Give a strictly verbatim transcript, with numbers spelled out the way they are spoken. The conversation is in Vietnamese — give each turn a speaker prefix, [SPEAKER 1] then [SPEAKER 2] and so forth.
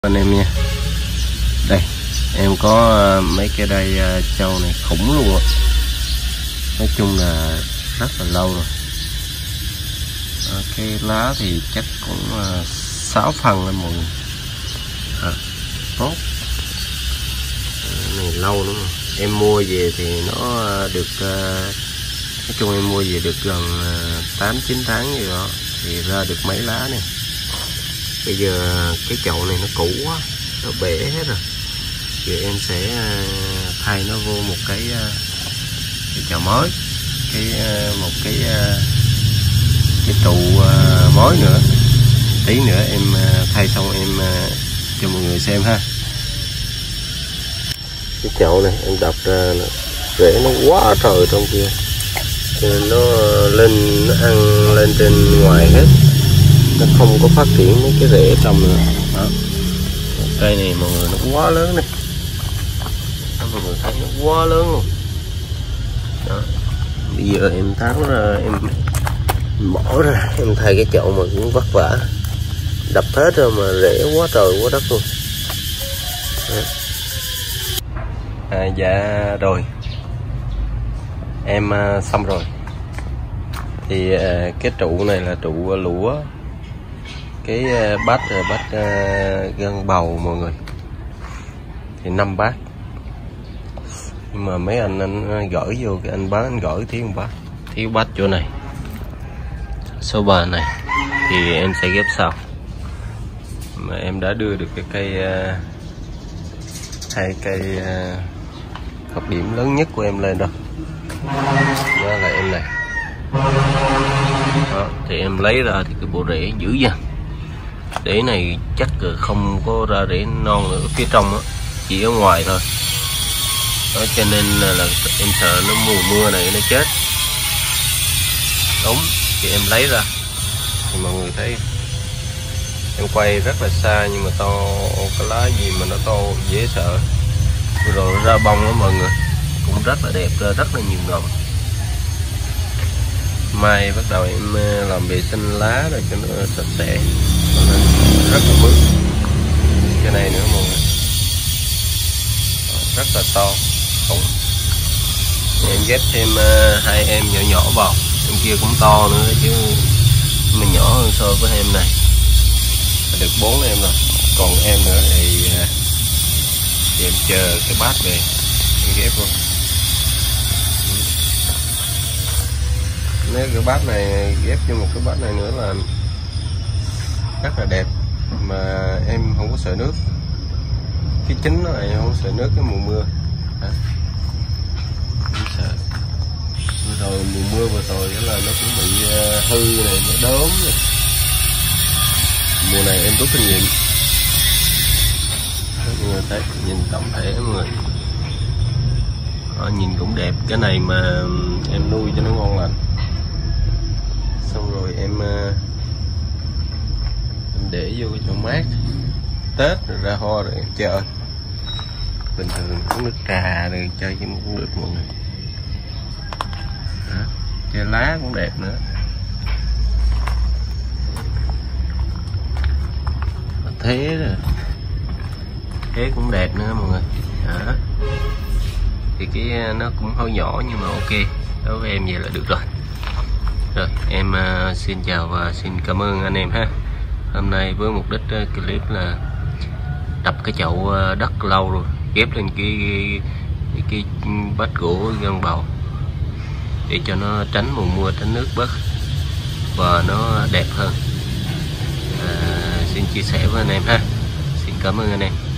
[SPEAKER 1] Anh em nha, đây em có mấy cái đai trâu này khủng luôn ạ. Nói chung là rất là lâu rồi. À, cái lá thì chắc cũng uh, sáu phần là mọi người. À, tốt. Này lâu lắm rồi. Em mua về thì nó được uh, nói chung em mua về được gần tám chín tháng gì đó thì ra được mấy lá này. Bây giờ cái chậu này nó cũ quá, nó bể hết rồi. Giờ em sẽ thay nó vô một cái, cái chậu mới, cái một cái cái trụ mới nữa. Tí nữa em thay xong em cho mọi người xem ha. Cái chậu này em đập ra rễ nó quá trời trong kia, cho nên nó lên nó ăn lên trên ngoài hết, nó không có phát triển mấy cái rễ trong nữa. Đó. Cây này mọi người nó quá lớn này, đó, mọi người thấy nó quá lớn luôn. Đó. Bây giờ em tháo ra em bỏ ra em thay cái chậu mà cũng vất vả, đập hết rồi mà rễ quá trời quá đất luôn. Đó. À, dạ rồi em uh, xong rồi thì uh, cái trụ này là trụ lũa, cái uh, bát uh, bát uh, gân bầu mọi người thì năm bát, nhưng mà mấy anh anh gửi vô cái anh bán anh gửi thiếu một bát, thiếu bát chỗ này số ba này thì em sẽ ghép sau. Mà em đã đưa được cái cây uh, hai cây uh, hợp điểm lớn nhất của em lên rồi, đó là em này. Đó, thì em lấy ra thì cái bộ rễ dữ dằn, rễ này chắc là không có ra rễ non nữa, phía trong đó, chỉ ở ngoài thôi. Đó, cho nên là, là em sợ nó mùa mưa này nó chết. Đúng, thì em lấy ra thì mọi người thấy em quay rất là xa nhưng mà to, cái lá gì mà nó to dễ sợ. Rồi ra bông đó mọi người, cũng rất là đẹp, ra rất là nhiều ngọn. Mai bắt đầu em làm vệ sinh lá rồi cho nó sạch sẽ, rất là mướt. Cái này nữa mọi người, rất là to khủng. Em ghép thêm hai em nhỏ nhỏ vào, em kia cũng to nữa chứ mình nhỏ hơn so với em này, được bốn em rồi. Còn em nữa thì, thì em chờ cái bát về em ghép luôn. Nếu cái bát này ghép cho một cái bát này nữa là rất là đẹp, mà em không có sợ nước. Cái chính nó này không sợ nước cái mùa mưa. Hả? Không sợ. Rồi mùa mưa vừa rồi là nó cũng bị hư này, nó đốm này. Mùa này em rút kinh nghiệm. Mọi người thấy nhìn tổng thể mọi người. Đó, nhìn cũng đẹp. Cái này mà em nuôi cho nó ngon lành. Xong rồi em, em để vô cái chỗ mát, Tết rồi ra hoa rồi em chơi. Bình thường uống nước trà rồi chơi chứ cũng được mọi người. Đó, chơi lá cũng đẹp nữa. Thế rồi, thế cũng đẹp nữa mọi người. Đó. Thì cái nó cũng hơi nhỏ nhưng mà ok, đối với em vậy là được rồi. Rồi em uh, xin chào và xin cảm ơn anh em ha. Hôm nay với mục đích uh, clip là đập cái chậu uh, đất lâu rồi, ghép lên cái cái, cái bát gỗ gân bầu để cho nó tránh mùa mưa, tránh nước bớt và nó đẹp hơn. À, xin chia sẻ với anh em ha. Xin cảm ơn anh em.